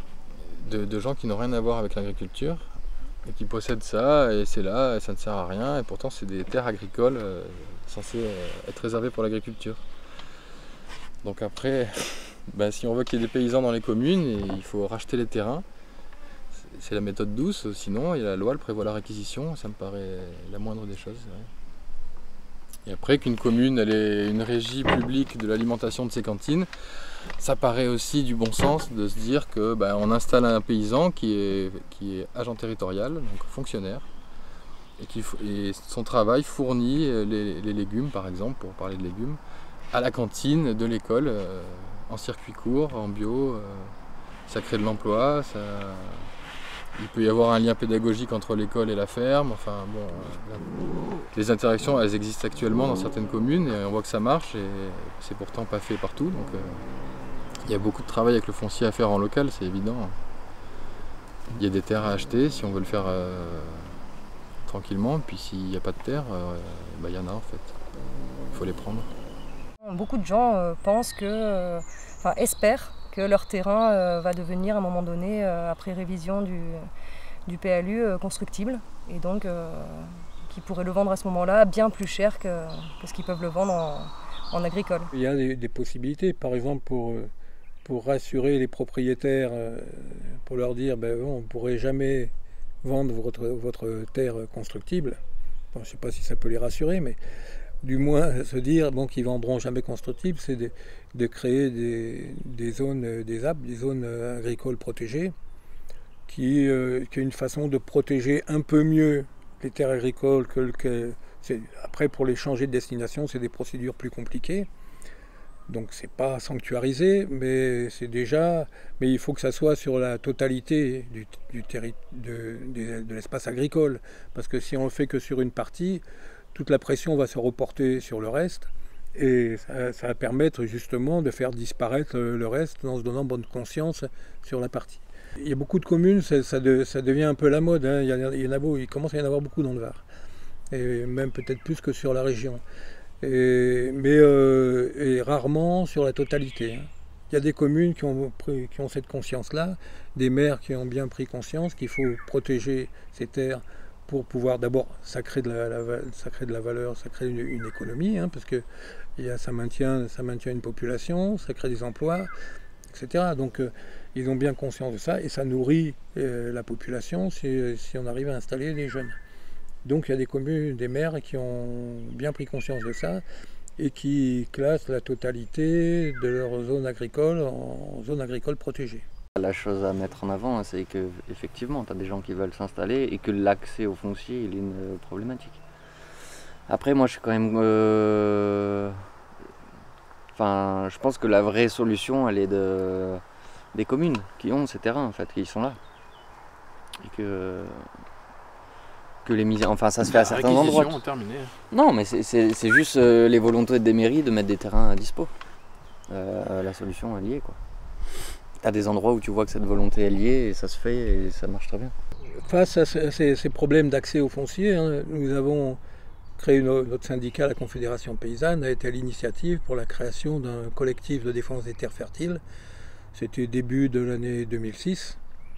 de, de gens qui n'ont rien à voir avec l'agriculture et qui possèdent ça, et c'est là, et ça ne sert à rien, et pourtant c'est des terres agricoles euh, censées euh, être réservées pour l'agriculture. Donc après, bah, si on veut qu'il y ait des paysans dans les communes, et il faut racheter les terrains. C'est la méthode douce, sinon et la loi elle prévoit la réquisition, ça me paraît la moindre des choses. Ouais. Et après qu'une commune elle ait une régie publique de l'alimentation de ses cantines, ça paraît aussi du bon sens de se dire que bah, on installe un paysan qui est, qui est agent territorial, donc fonctionnaire, et, qui, et son travail fournit les, les légumes par exemple, pour parler de légumes, à la cantine de l'école, euh, en circuit court, en bio, euh, ça crée de l'emploi, ça... Il peut y avoir un lien pédagogique entre l'école et la ferme. Enfin, bon, euh, les interactions, elles existent actuellement dans certaines communes et on voit que ça marche et c'est pourtant pas fait partout. Donc, euh, il y a beaucoup de travail avec le foncier à faire en local, c'est évident. Il y a des terres à acheter si on veut le faire euh, tranquillement. Puis s'il n'y a pas de terre, euh, bah, il y en a en fait. Il faut les prendre. Beaucoup de gens euh, pensent que, euh, enfin espèrent que leur terrain euh, va devenir à un moment donné, euh, après révision du, du P L U, euh, constructible, et donc euh, qu'ils pourraient le vendre à ce moment-là bien plus cher que, que ce qu'ils peuvent le vendre en, en agricole. Il y a des, des possibilités, par exemple pour, pour rassurer les propriétaires, euh, pour leur dire ben, bon, on ne pourrait jamais vendre votre, votre terre constructible. Bon, je ne sais pas si ça peut les rassurer, mais du moins se dire bon, qu'ils ne vendront jamais constructible, c'est de, de créer des, des zones, des A P, des zones agricoles protégées, qui, euh, qui est une façon de protéger un peu mieux les terres agricoles que, que c'est, après pour les changer de destination, c'est des procédures plus compliquées. Donc c'est pas sanctuarisé, mais c'est déjà, mais il faut que ça soit sur la totalité du, du terri, de, de, de l'espace agricole, parce que si on le fait que sur une partie, toute la pression va se reporter sur le reste et ça, ça va permettre justement de faire disparaître le reste en se donnant bonne conscience sur la partie. Il y a beaucoup de communes, ça, ça, de, ça devient un peu la mode, hein. il, y a, il, y en a beau, il commence à y en avoir beaucoup dans le Var, et même peut-être plus que sur la région, et, mais euh, et rarement sur la totalité. Hein. Il y a des communes qui ont, pris, qui ont cette conscience-là, des maires qui ont bien pris conscience qu'il faut protéger ces terres pour pouvoir d'abord, ça crée de la, la, ça crée de la valeur, ça crée une, une économie, hein, parce que il y a, ça, maintient, ça maintient une population, ça crée des emplois, et cetera. Donc euh, ils ont bien conscience de ça et ça nourrit euh, la population si, si on arrive à installer les jeunes. Donc il y a des communes, des maires qui ont bien pris conscience de ça et qui classent la totalité de leur zone agricole en zone agricole protégée. La chose à mettre en avant, c'est que effectivement, tu as des gens qui veulent s'installer et que l'accès au foncier il est une problématique. Après, moi, je suis quand même. Euh... Enfin, je pense que la vraie solution, elle est de des communes qui ont ces terrains, en fait, qui sont là, et que que les mises. Enfin, ça se fait à certains endroits. Terminé. Non, mais c'est, c'est, c'est juste euh, les volontés des mairies de mettre des terrains à dispo. Euh, la solution, elle y est, quoi. T'as des endroits où tu vois que cette volonté est liée et ça se fait et ça marche très bien. Face à ces, ces problèmes d'accès au foncier, hein, nous avons créé une, notre syndicat, la Confédération Paysanne, a été à l'initiative pour la création d'un collectif de défense des terres fertiles. C'était début de l'année deux mille six.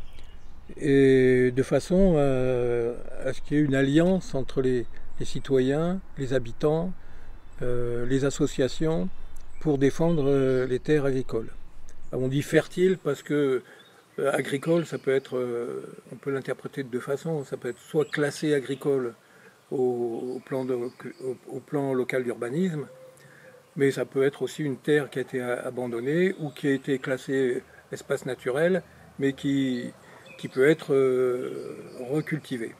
Et de façon à, à ce qu'il y ait une alliance entre les, les citoyens, les habitants, euh, les associations pour défendre euh, les terres agricoles. On dit fertile parce que euh, agricole, ça peut être, euh, on peut l'interpréter de deux façons. Ça peut être soit classé agricole au, au, plan, de, au, au plan local d'urbanisme, mais ça peut être aussi une terre qui a été abandonnée ou qui a été classée espace naturel, mais qui, qui peut être euh, recultivée.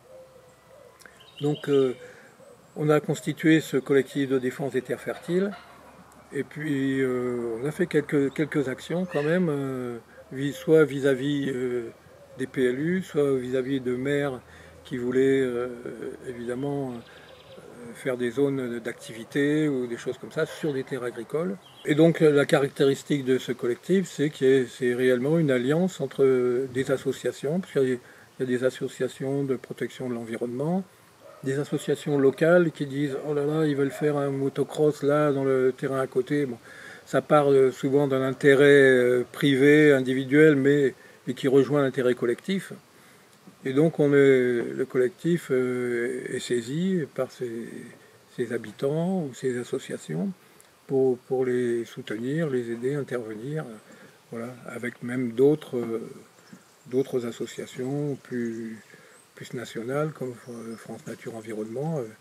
Donc euh, on a constitué ce collectif de défense des terres fertiles. Et puis, euh, on a fait quelques, quelques actions quand même, euh, soit vis-à-vis euh, des P L U, soit vis-à-vis de maires qui voulaient euh, évidemment euh, faire des zones d'activité ou des choses comme ça sur des terres agricoles. Et donc, la caractéristique de ce collectif, c'est que c'est réellement une alliance entre des associations, parce qu'il y a des associations de protection de l'environnement, des associations locales qui disent « Oh là là, ils veulent faire un motocross là, dans le terrain à côté. » Bon, ça part souvent d'un intérêt privé, individuel, mais et qui rejoint l'intérêt collectif. Et donc on est, le collectif euh, est saisi par ses, ses habitants ou ses associations pour, pour les soutenir, les aider, intervenir, euh, voilà, avec même d'autres euh, d'autres associations plus, plus nationales comme France Nature Environnement, euh,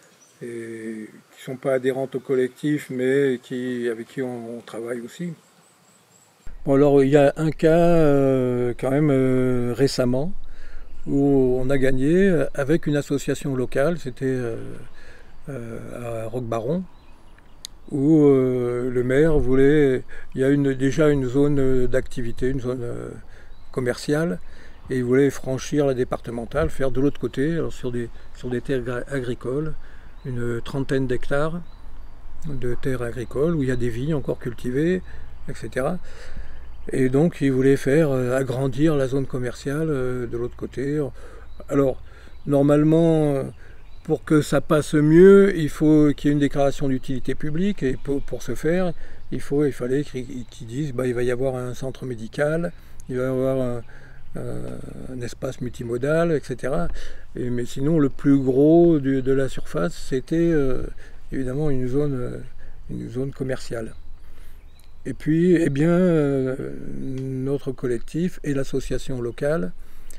et qui ne sont pas adhérentes au collectif mais qui, avec qui on, on travaille aussi. Bon, alors il y a un cas euh, quand même euh, récemment où on a gagné avec une association locale, c'était euh, euh, à Roquebaron, où euh, le maire voulait, il y a une, déjà une zone d'activité, une zone euh, commerciale, et il voulait franchir la départementale, faire de l'autre côté, alors sur des, sur des terres agricoles, une trentaine d'hectares de terres agricoles, où il y a des vignes encore cultivées, et cetera. Et donc il voulait faire euh, agrandir la zone commerciale euh, de l'autre côté. Alors normalement, euh, pour que ça passe mieux, il faut qu'il y ait une déclaration d'utilité publique, et pour, pour ce faire, il, faut, il fallait qu'ils qu'ils disent bah, il va y avoir un centre médical, il va y avoir un, un, un espace multimodal, et cetera. Et, mais sinon, le plus gros du, de la surface, c'était euh, évidemment une zone, une zone commerciale. Et puis, eh bien, euh, notre collectif et l'association locale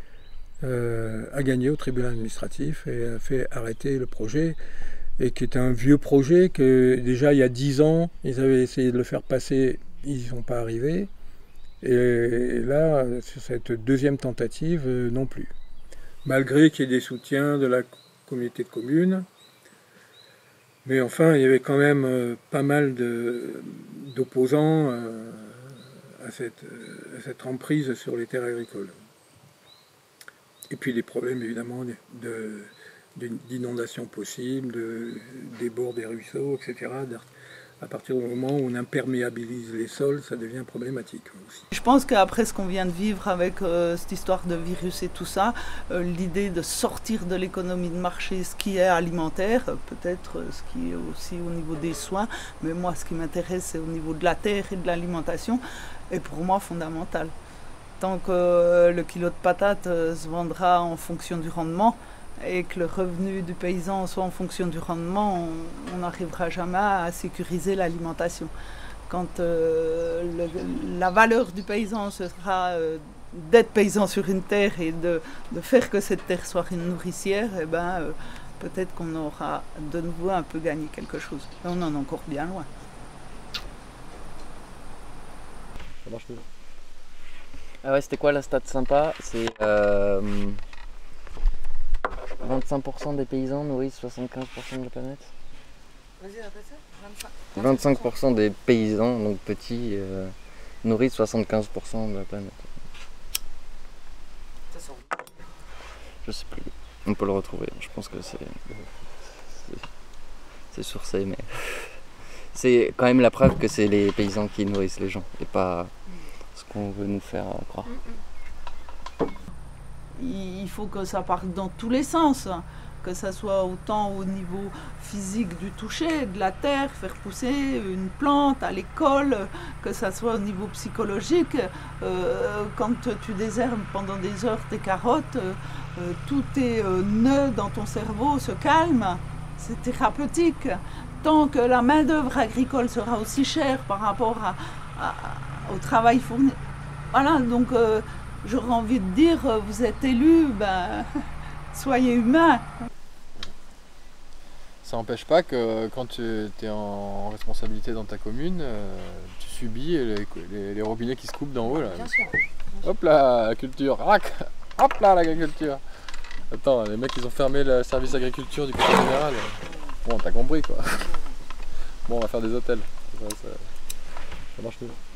euh, a gagné au tribunal administratif et a fait arrêter le projet, et qui est un vieux projet que déjà il y a dix ans, ils avaient essayé de le faire passer, ils n'y sont pas arrivés. Et là, sur cette deuxième tentative, euh, non plus. Malgré qu'il y ait des soutiens de la communauté de communes. Mais enfin, il y avait quand même euh, pas mal d'opposants euh, à, cette, euh, à cette emprise sur les terres agricoles. Et puis des problèmes évidemment d'inondations possibles, de débord des ruisseaux, et cetera. À partir du moment où on imperméabilise les sols, ça devient problématique aussi. Je pense qu'après ce qu'on vient de vivre avec euh, cette histoire de virus et tout ça, euh, l'idée de sortir de l'économie de marché, ce qui est alimentaire, peut-être euh, ce qui est aussi au niveau des soins, mais moi ce qui m'intéresse c'est au niveau de la terre et de l'alimentation, est pour moi fondamental. Tant que euh, le kilo de patates euh, se vendra en fonction du rendement, et que le revenu du paysan soit en fonction du rendement, on n'arrivera jamais à sécuriser l'alimentation. Quand euh, le, la valeur du paysan ce sera euh, d'être paysan sur une terre et de, de faire que cette terre soit une nourricière, eh ben, euh, peut-être qu'on aura de nouveau un peu gagné quelque chose. Et on en est encore bien loin. Ça marche toujours. Ah ouais, c'était quoi la stat sympa? C'est euh, vingt-cinq pour cent des paysans nourrissent soixante-quinze pour cent de la planète. Vas-y, répète ça. vingt-cinq pour cent des paysans, donc petits, euh, nourrissent soixante-quinze pour cent de la planète. Je sais plus. On peut le retrouver. Je pense que c'est c'est sourcé, mais c'est quand même la preuve que c'est les paysans qui nourrissent les gens et pas ce qu'on veut nous faire croire. Il faut que ça parte dans tous les sens, que ça soit autant au niveau physique du toucher, de la terre, faire pousser une plante à l'école, que ça soit au niveau psychologique. Euh, quand tu désherbes pendant des heures tes carottes, euh, tous tes euh, nœuds dans ton cerveau se calment, c'est thérapeutique. Tant que la main-d'œuvre agricole sera aussi chère par rapport à, à, au travail fourni. Voilà, donc euh, j'aurais envie de dire, vous êtes élus, ben, soyez humains. Ça n'empêche pas que quand tu es en responsabilité dans ta commune, euh, tu subis les, les, les robinets qui se coupent d'en haut. Là. Bien sûr. Hop là, la culture. Hop là, l'agriculture. Attends, les mecs ils ont fermé le service agriculture du côté général. Bon, t'as compris quoi. Bon, on va faire des hôtels. Ça, ça, ça marche mieux.